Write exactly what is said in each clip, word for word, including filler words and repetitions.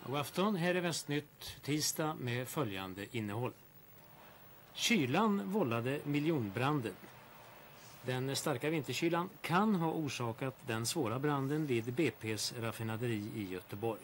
God afton, här är Västnytt tisdag med följande innehåll. Kylan vållade miljonbranden. Den starka vinterkylan kan ha orsakat den svåra branden vid B P:s raffinaderi i Göteborg.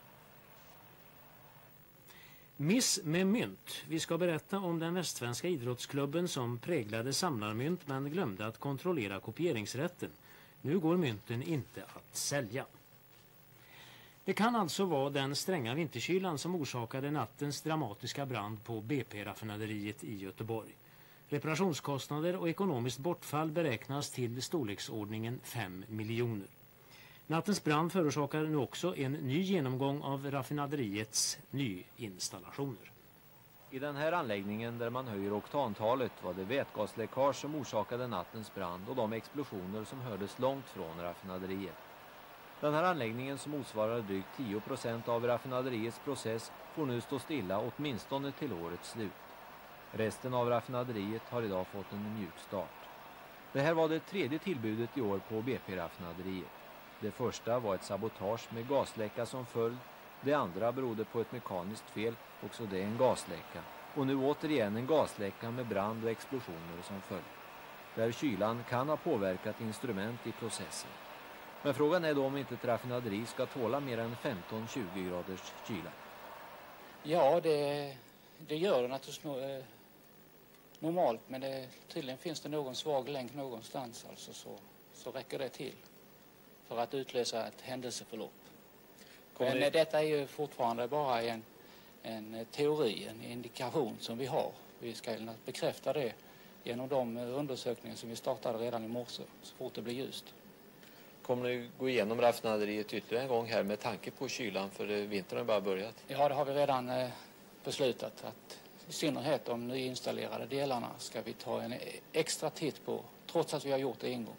Miss med mynt. Vi ska berätta om den västsvenska idrottsklubben som präglade samlarmynt men glömde att kontrollera kopieringsrätten. Nu går mynten inte att sälja. Det kan alltså vara den stränga vinterkylan som orsakade nattens dramatiska brand på B P-raffinaderiet i Göteborg. Reparationskostnader och ekonomiskt bortfall beräknas till storleksordningen fem miljoner. Nattens brand förorsakar nu också en ny genomgång av raffinaderiets nyinstallationer. I den här anläggningen där man höjer oktantalet var det vätgasläckage som orsakade nattens brand och de explosioner som hördes långt från raffinaderiet. Den här anläggningen som motsvarar drygt tio procent av raffinaderiets process får nu stå stilla åtminstone till årets slut. Resten av raffinaderiet har idag fått en mjuk start. Det här var det tredje tillbudet i år på B P-raffinaderiet. Det första var ett sabotage med gasläcka som följd. Det andra berodde på ett mekaniskt fel, också det en gasläcka. Och nu återigen en gasläcka med brand och explosioner som följd. Där kylan kan ha påverkat instrument i processen. Men frågan är då om inte ett raffinaderi ska tåla mer än femton till tjugo graders kyla. Ja, det, det gör det naturligtvis no, normalt, men det, tydligen finns det någon svag länk någonstans, alltså så, så räcker det till för att utlösa ett händelseförlopp. Men det... detta är ju fortfarande bara en, en teori, en indikation som vi har. Vi ska bekräfta det genom de undersökningar som vi startade redan i morse, så fort det blir ljust. Kommer ni gå igenom raffinaderiet ytterligare en gång här med tanke på kylan, för vintern har bara börjat? Ja, det har vi redan eh, beslutat att i synnerhet de nyinstallerade delarna ska vi ta en extra titt på, trots att vi har gjort det en gång.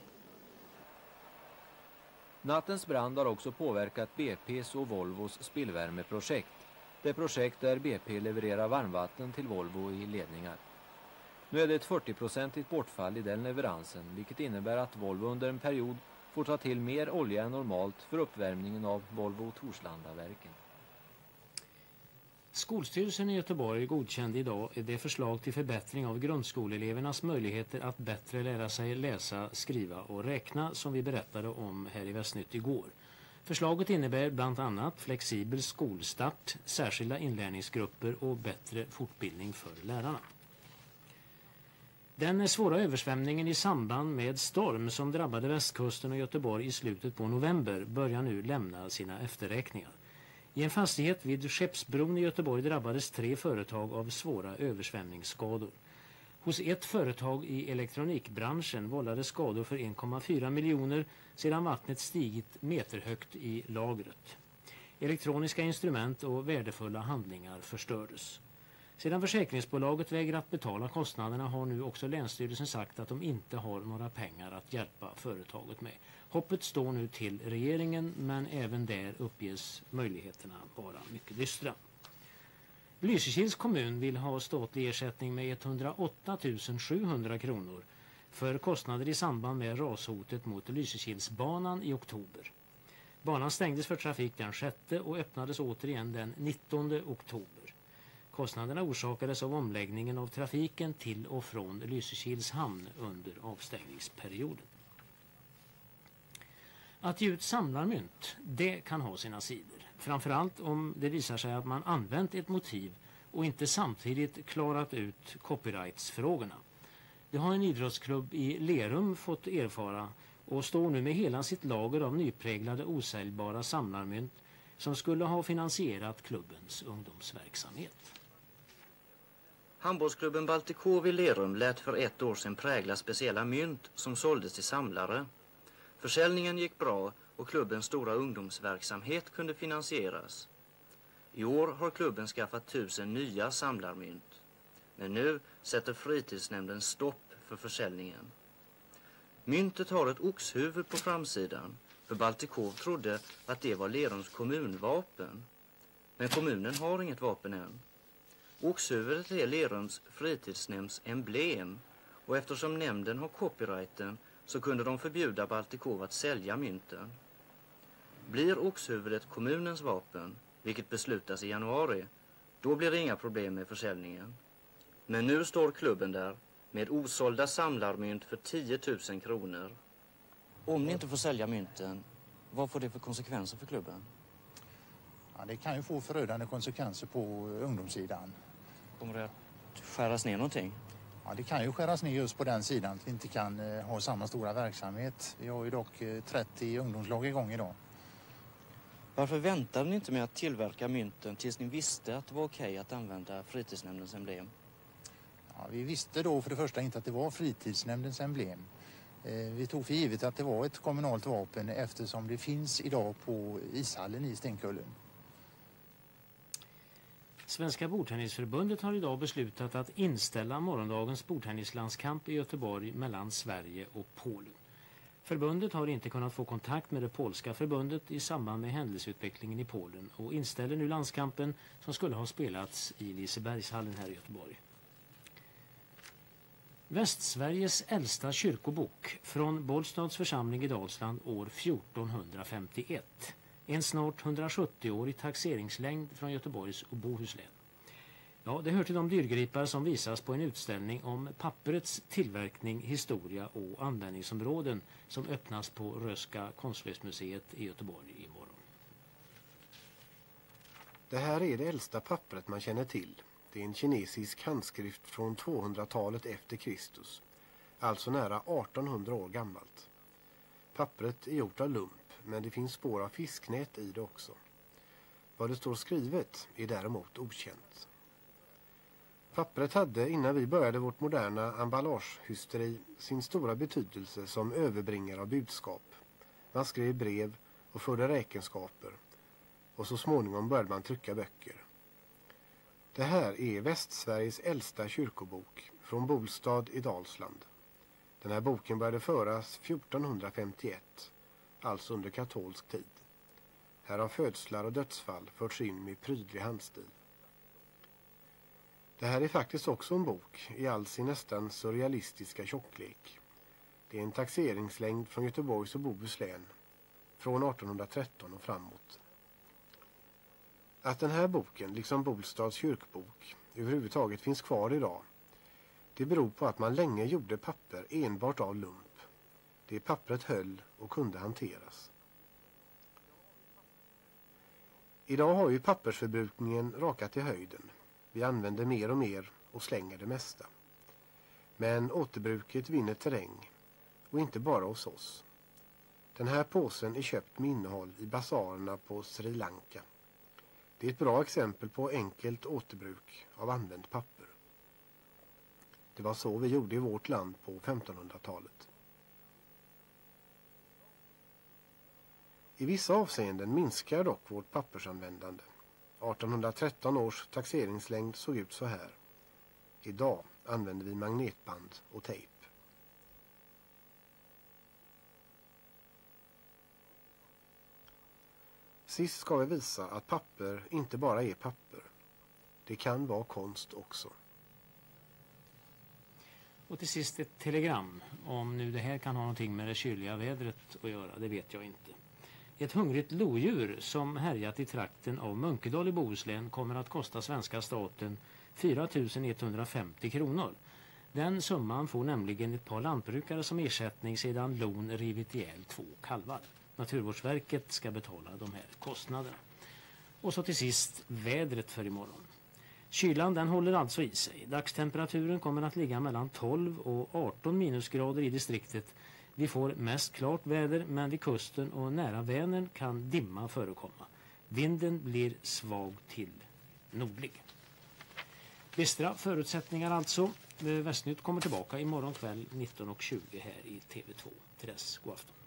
Nattens brand har också påverkat B P:s och Volvos spillvärmeprojekt. Det projekt där B P levererar varmvatten till Volvo i ledningar. Nu är det ett fyrtio-procentigt bortfall i den leveransen, vilket innebär att Volvo under en period får ta till mer olja än normalt för uppvärmningen av Volvo Torslandaverken. Skolstyrelsen i Göteborg godkände idag det förslag till förbättring av grundskoleelevernas möjligheter att bättre lära sig läsa, skriva och räkna som vi berättade om här i Västnytt igår. Förslaget innebär bland annat flexibel skolstart, särskilda inlärningsgrupper och bättre fortbildning för lärarna. Den svåra översvämningen i samband med storm som drabbade västkusten och Göteborg i slutet på november börjar nu lämna sina efterräkningar. I en fastighet vid Skeppsbron i Göteborg drabbades tre företag av svåra översvämningsskador. Hos ett företag i elektronikbranschen vållade skador för en komma fyra miljoner sedan vattnet stigit meterhögt i lagret. Elektroniska instrument och värdefulla handlingar förstördes. Sedan försäkringsbolaget vägrat betala kostnaderna har nu också Länsstyrelsen sagt att de inte har några pengar att hjälpa företaget med. Hoppet står nu till regeringen, men även där uppges möjligheterna vara mycket dystra. Lysekils kommun vill ha statlig ersättning med etthundraåtta tusen sjuhundra kronor för kostnader i samband med rashotet mot Lysekilsbanan i oktober. Banan stängdes för trafik den sjätte och öppnades återigen den nittonde oktober. Kostnaderna orsakades av omläggningen av trafiken till och från Lysekils hamn under avstängningsperioden. Att ge ut samlarmynt, det kan ha sina sidor. Framförallt om det visar sig att man använt ett motiv och inte samtidigt klarat ut copyrightsfrågorna. Det har en idrottsklubb i Lerum fått erfara och står nu med hela sitt lager av nypräglade osäljbara samlarmynt som skulle ha finansierat klubbens ungdomsverksamhet. Handbollsklubben Baltikov i Lerum lät för ett år sedan prägla speciella mynt som såldes till samlare. Försäljningen gick bra och klubbens stora ungdomsverksamhet kunde finansieras. I år har klubben skaffat tusen nya samlarmynt. Men nu sätter fritidsnämnden stopp för försäljningen. Myntet har ett oxhuvud på framsidan, för Baltikov trodde att det var Lerums kommunvapen. Men kommunen har inget vapen än. Oxhuvudet är Lerums fritidsnämnds emblem, och eftersom nämnden har copyrighten så kunde de förbjuda Baltikov att sälja mynten. Blir oxhuvudet kommunens vapen, vilket beslutas i januari, då blir det inga problem med försäljningen. Men nu står klubben där med osålda samlarmynt för tio tusen kronor. Om ni inte får sälja mynten, vad får det för konsekvenser för klubben? Ja, det kan ju få förödande konsekvenser på ungdomssidan. Kommer det att skäras ner någonting? Ja, det kan ju skäras ner just på den sidan att vi inte kan eh, ha samma stora verksamhet. Vi har ju dock eh, trettio ungdomslag igång idag. Varför väntade ni inte med att tillverka mynten tills ni visste att det var okej att använda fritidsnämndens emblem? Ja, vi visste då för det första inte att det var fritidsnämndens emblem. Eh, vi tog för givet att det var ett kommunalt vapen eftersom det finns idag på ishallen i Stenkullen. Svenska bordtennisförbundet har idag beslutat att inställa morgondagens bordtennislandskamp i Göteborg mellan Sverige och Polen. Förbundet har inte kunnat få kontakt med det polska förbundet i samband med händelseutvecklingen i Polen och inställer nu landskampen som skulle ha spelats i Lisebergshallen här i Göteborg. Västsveriges äldsta kyrkobok från Bollstads församling i Dalsland år fjortonhundrafemtioett. En snart hundrasjuttio-årig taxeringslängd från Göteborgs och Bohuslän. Ja, det hör till de dyrgripar som visas på en utställning om papperets tillverkning, historia och användningsområden som öppnas på Röhsska konstverksmuseet i Göteborg imorgon. Det här är det äldsta pappret man känner till. Det är en kinesisk handskrift från tvåhundratalet efter Kristus, alltså nära artonhundra år gammalt. Pappret är gjort av lump, men det finns spår av fisknät i det också. Vad det står skrivet är däremot okänt. Pappret hade innan vi började vårt moderna emballagehysteri sin stora betydelse som överbringare av budskap. Man skrev brev och förde räkenskaper och så småningom började man trycka böcker. Det här är Västsveriges äldsta kyrkobok från Bollstad i Dalsland. Den här boken började föras fjortonhundrafemtioett, alltså under katolsk tid. Här har födslar och dödsfall förts in med prydlig handstil. Det här är faktiskt också en bok i all sin nästan surrealistiska tjocklek. Det är en taxeringslängd från Göteborgs och Bohuslän från artonhundratretton och framåt. Att den här boken, liksom Bollstads kyrkbok, överhuvudtaget finns kvar idag, det beror på att man länge gjorde papper enbart av lump. Det pappret höll och kunde hanteras. Idag har ju pappersförbrukningen rakat i höjden. Vi använder mer och mer och slänger det mesta. Men återbruket vinner terräng, och inte bara hos oss. Den här påsen är köpt med innehåll i basarerna på Sri Lanka. Det är ett bra exempel på enkelt återbruk av använt papper. Det var så vi gjorde i vårt land på femtonhundratalet. I vissa avseenden minskar dock vårt pappersanvändande. artonhundratretton års taxeringslängd såg ut så här. Idag använder vi magnetband och tejp. Sist ska vi visa att papper inte bara är papper. Det kan vara konst också. Och till sist ett telegram. Om nu det här kan ha någonting med det kyliga vädret att göra, det vet jag inte. Ett hungrigt lodjur som härjat i trakten av Munkedal i Bohuslän kommer att kosta svenska staten fyra tusen etthundrafemtio kronor. Den summan får nämligen ett par lantbrukare som ersättning sedan lon rivit ihjäl två kalvar. Naturvårdsverket ska betala de här kostnaderna. Och så till sist vädret för imorgon. Kylan den håller alltså i sig. Dagstemperaturen kommer att ligga mellan tolv och arton minusgrader i distriktet. Vi får mest klart väder, men vid kusten och nära Vänern kan dimma förekomma. Vinden blir svag till nordlig. Bistra förutsättningar alltså. Västnytt kommer tillbaka imorgon kväll nitton och tjugo här i T V två. Till dess, god afton.